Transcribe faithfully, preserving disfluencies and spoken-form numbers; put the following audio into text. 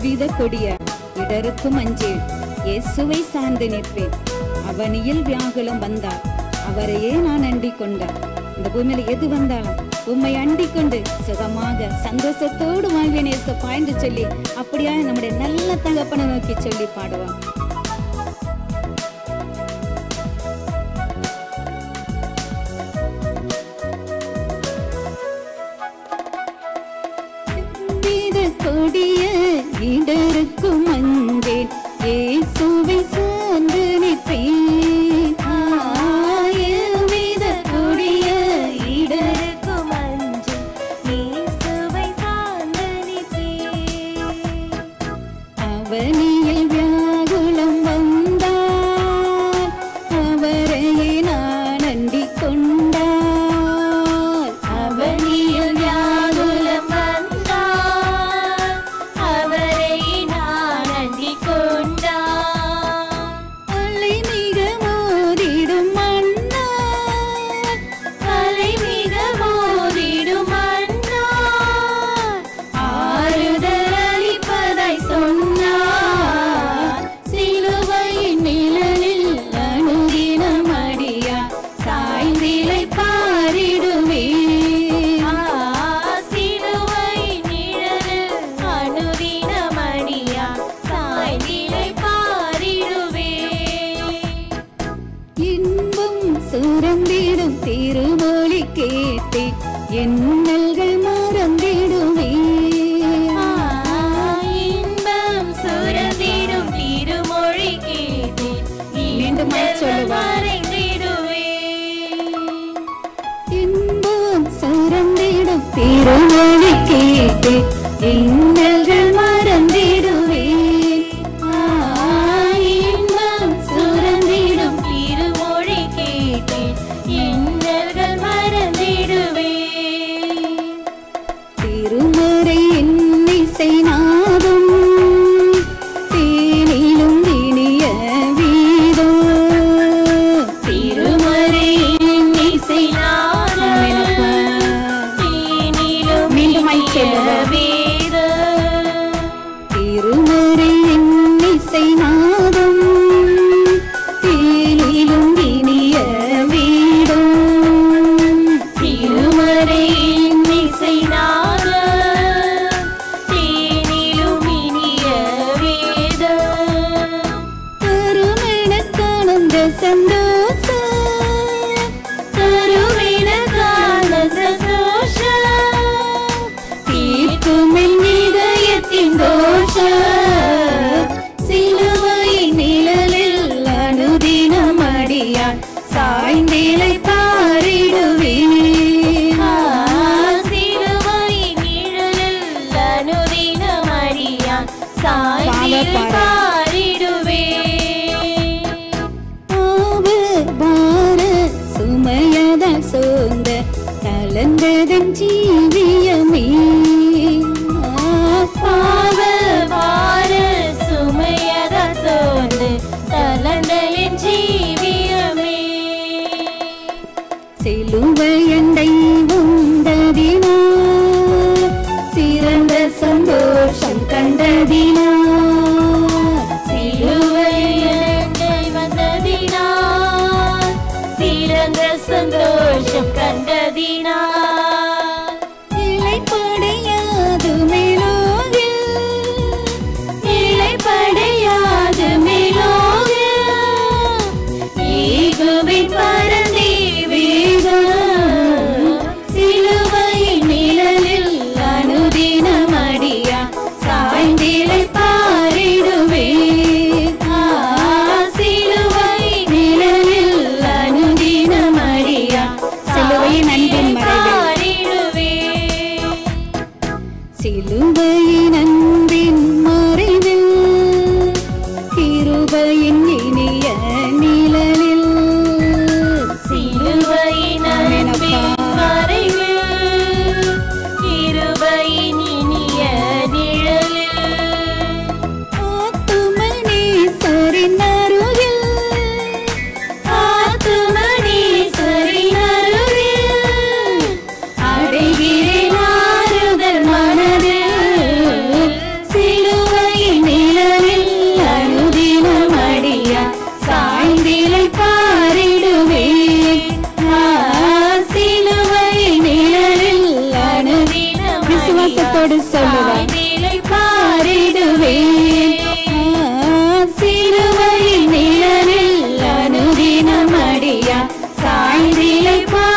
எவ்வித கொடிய இடருக்கும் அஞ்சேன். இயேசுவை சார்ந்து நிற்பேன். அவனியில் வியாகுலம் வந்தார், அவரையே நான் அண்டிக் கொண்டார். இந்த பூமியில எது வந்தாலும் உம்மை அண்டிக் கொண்டு சுகமாக சந்தோஷத்தோடு வாழ்வேன் ஏசப்பா என்று சொல்லி அப்படியா நம்முடைய நல்ல தகப்பனை நோக்கி சொல்லி பாடுவான். கொடிய இடருக்கும் அஞ்சேன், இயேசுவை சார்ந்து நிற்பேன். திருமொழி கேட்டே என்னல்கள் மறந்திடுவே. இன்பம் சுரந்திடும் திருமொழி கேட்டே என்னல்கள் மறந்திடுவே. இன்பம் சுரந்திடும் திருமொழி கேட்டே என்னல்கள் மறந்திடுவே. கலந்ததன் ஜீவியமே பாவ பார சுமையத சோர்ந்து கலந்தலின் ஜீவியமே. சிலுவையண்டை உண்டதினா சிறந்த சந்தோஷம் கண்டதினா. சிலுவையண்டை வந்ததினா சிறந்த சந்தோஷம் கண்டதினா. இலைப்படையாது மேலோகில் இலைப்படையாது மேலோகில் ஈகுவின் பரந்தி வேகம். சிலுவையின் நிழலில் அனுதினம் அடியா சாய்ந்திலை பாரிடுவே. சிலுவையின் நிழலில் அனுதினம் அடியா சிலுவையின் அன்பின் மறைவில் சத்தத்தோடு சொல்லுவார் நிலை பாரிடுவேன் சிலுவையின் நிழலில் அனுதினம் அடியா சாய்ந்திலை